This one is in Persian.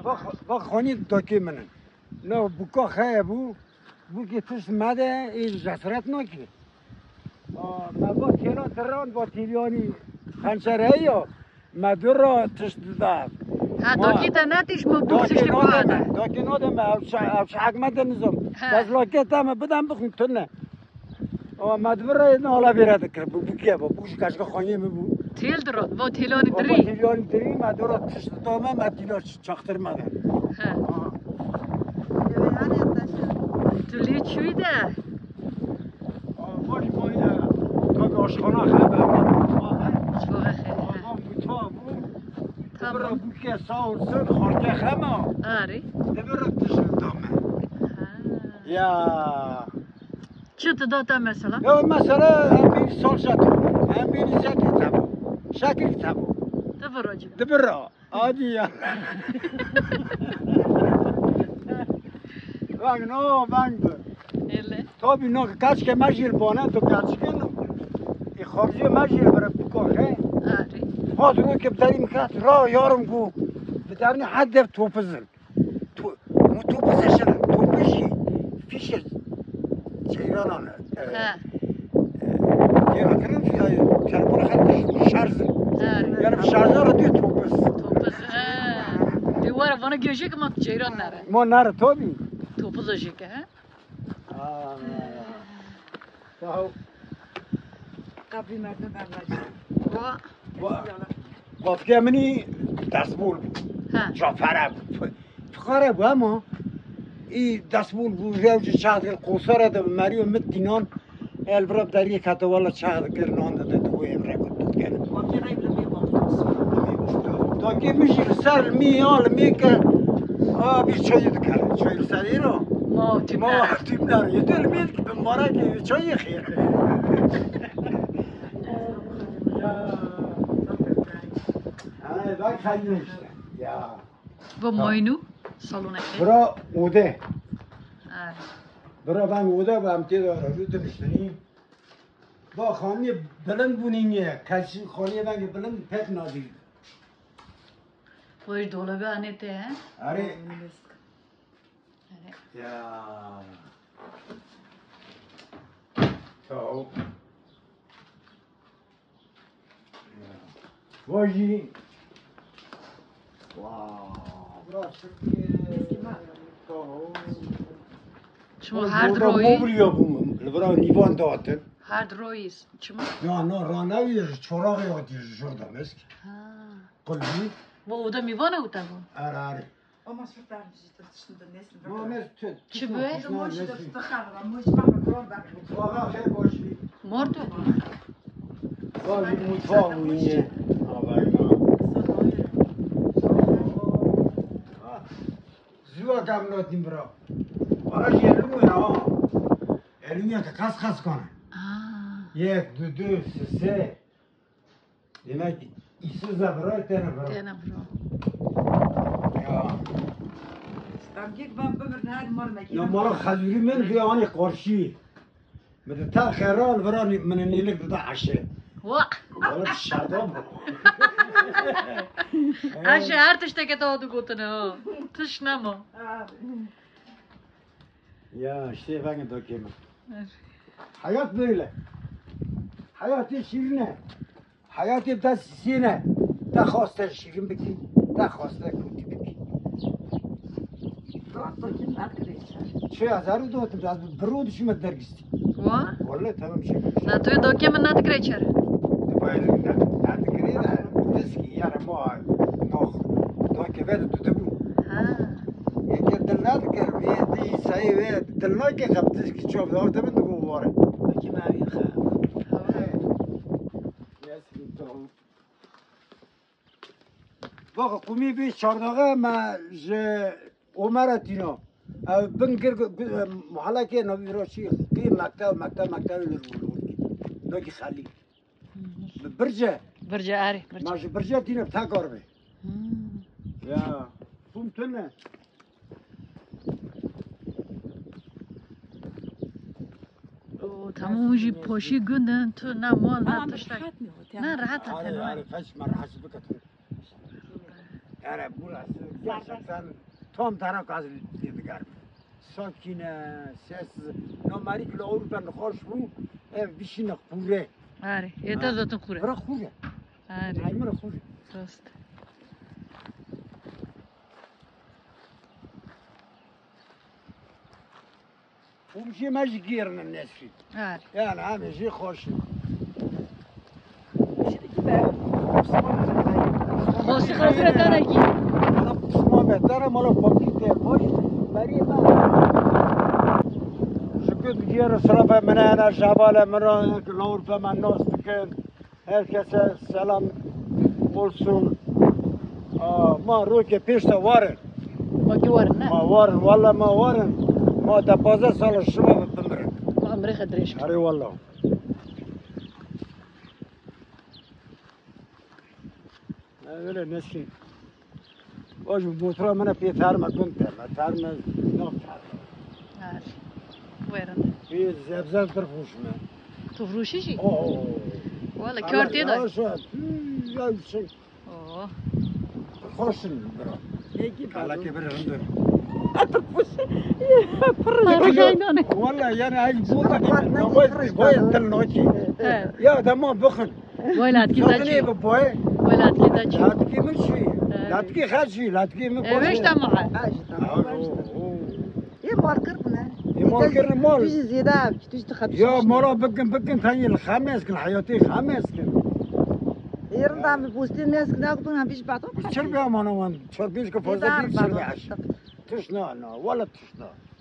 با خانی داکی منن نه بکا خیلی بو که تشت مده این جسرت نکی ما با تیران تران با تیریانی خنچره یا مدور را تشت داد داکی تا نتیش مو بکسش باده داکی نادم اوش حکمت نظام دست لاکت هم بدم بخون تو نه مدور را این حالا بیرد کرد بکیه با بوش کشک خانی میبو تیل دراد با تیلانی با دری تیریانی دری مدور را تشت دامه مدیلا چاختر مده تولی چوی ده باش باید تا آشخانه خبر چوغه خیلی برو بوکه ساور سر خورده خما آری برو تشت دامه یا چطور داتا مثلا؟ یا مثلا همین سال شد همین شکل تبو دبر جب دبرا عادی یا بانگ نو بانگ اله تو بی نو کاش که ماجیل بانه تو کاش که نو ای خارجی ماجیل برای بکاره آری هاد رو که بداریم کات را یارم گو بدارنی حد توپزن توپزشن توپشی فیش چیرانان یا کنم فی تلفن خط شارژ یارم شارژ رو دیت توپز دیوار وانه گوشه که ما جیران نره ما نره تو بی توپزشی که ها قبلی مردم برمجه وافکه منی دستبول بود جافره بود فقره بود اما ای دستبول بود روش چهد قوسره ده مریو مت دینان البراب در یک حتی والا چهد گرنان ده دوی امره کن کنه وقتی غیب لمی باقی تا که میشی سر میال میکه آبی چایی دکره چایی سری رو ما تیم نره یه دل مید که به مارا که چایی خیره باید خیلی نشته یا با ماینو سالونه خیلی برا اوده برا بند اوده با امتی داره رو دلشتنیم با خانی بلند بونینگه کسی خانی بند بلند پت نادید باید دولبه آنیته آره یا تو واجی واو برا شما هر روی موبلیا بوم لبرا نیوان داتن هر رویست شما نه رانوی چراغ یادی جرده مسک قلبی با اوده میوانه اوده بود آره اما شو تعرفی تشنده نیست ما مس چی به؟ موش دست خبرم موش مخمران بکن واقعا خیلی باشی مرد واجی مطفاق بوینه زیوا کم ناتیم برا واجی الومه ها الومه که خس کنه یک دو سه demek işsiz zabrı tane bro. Ya. Tamgik ben bömür her mar mekine. Ya mara khazuri men fi ani qarshi. Med ta khairal براني من النيلك ده عشاء. وا. والله الشعب. عشاء her tişteki doğdu gotunu. Tışnama. Ya işte ben dokeyim. Hayat böyle. Hayatı şirine. Hayatı da sine. Da خواسته şirin biki. Da خواسته کوتی biki. چه هزارو دوتم از برود شما درگستی. وا. والله تمام شد. نه توی دوکی من ندکره چرا؟ باید ندکره نه. دستی یاره ما نخ دوکی وید تو دبو. یکی دل ندکر ویدی سعی وید دل نکه خب دستی چوب دارم تمام دگو واره. کی ماری خب. واقع قومی بی چهارداغه ما ج عمره تینا بنگر محله که نوی راشی کی مکتب نوکی خالی برجه آره ماش برجه تینا تا کار به یا بوم تنه تمام جی پاشی گندن تو نه مال نه تشتک نه راحت آره فش مرحش بکت آره burası gerçekten tam taraf az دیدگار ساکینه sessiz نامری که Avrupa نخواش رو ev بشینه خوره آره yeter zaten kure. برا خوره آره نایمه خوره راست. ومشي ماجي گیرن نسری آره yani همه جی خوشه خواستی خاطر درکی. مالا قسما بهتره مالا پاکیته باش بری من شکر گیر صرف من انا جبال من را Avrupa من ناس بکن herkese selam olsun ما رو که پیش تا وارن ما کی ورن نه. ما وارن والله ما وارن ما تا 15 سال شما بمرن ما عمري خدريش. اری والله öyle nesin واجب موترا من پیتر ما كنت ما تر ما نفتر آره ورن. في زبزب ترفوش ما تفروشی چی؟ اوه والا کارتی دار. یا شيء اوه. خوشن برا یکی حالا که بره هندر Arkaynane. والله يعني هاي بوطة دي نويت بوي تلنوتي يا دما بخن Voilat ki شغلي dachi. ببوي Voilat ki dachi. لا تكي مشي لا تكي خرجي لا تكي Eveş de maha. یه مارکر بونه یه مارکر مال. توی زیاده توی تخبش يا مرا بكن ثاني الخامس كن حياتي خامس كن ایران دام بوستی نیست که نگفتن هم بیش بعدا بتشربي يا مانا وان تشربيش كفوزة بيك تشربي عش تشنا ولا تشنا